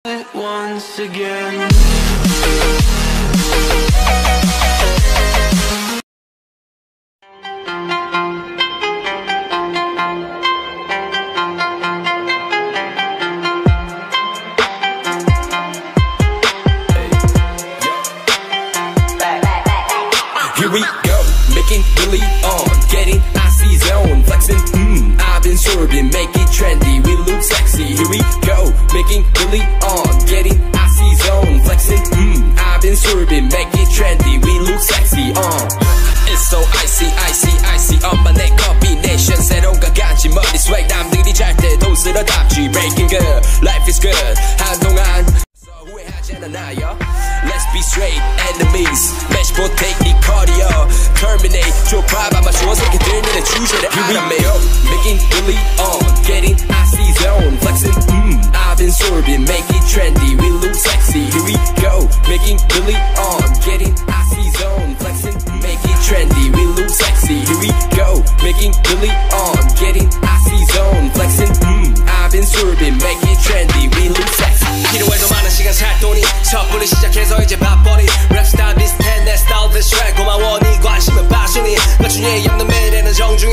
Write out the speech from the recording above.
Once again. Here we go, making really on, getting icy zone, flexing, I've been swerving, make it trendy, we look sexy. Here we go, making really on, getting icy zone, flexing, I've been swerving, make it trendy, we look sexy. It's so icy, icy, icy, 엄마네 combination, 새로운 가간지 머리 swag, 남들이 잘 때도 쓸어담지, breaking good, life is good, 한동안 후회하지 않아요. Let's be straight enemies, match potato cardio, terminate, 좁아봐마 좋은 새끼들 너네 주제를 알아매요. Making really on, getting icy zone, flexing, I've been sorbing, make it trendy, we look sexy. Here we go, making really on, getting icy zone, flexing, make it trendy, we look sexy. Here we go, making really on, getting icy zone, flexing, I've been sorbing, make it trendy, we look sexy. 필요해도 많은 시간 살 돈이 섣불리 시작해서 이제 밥벌이 랩스타일 비슷해 내 스타일 드 슈렉 고마워 네 관심은 passion이 그 중에 없는 매일에는 정중히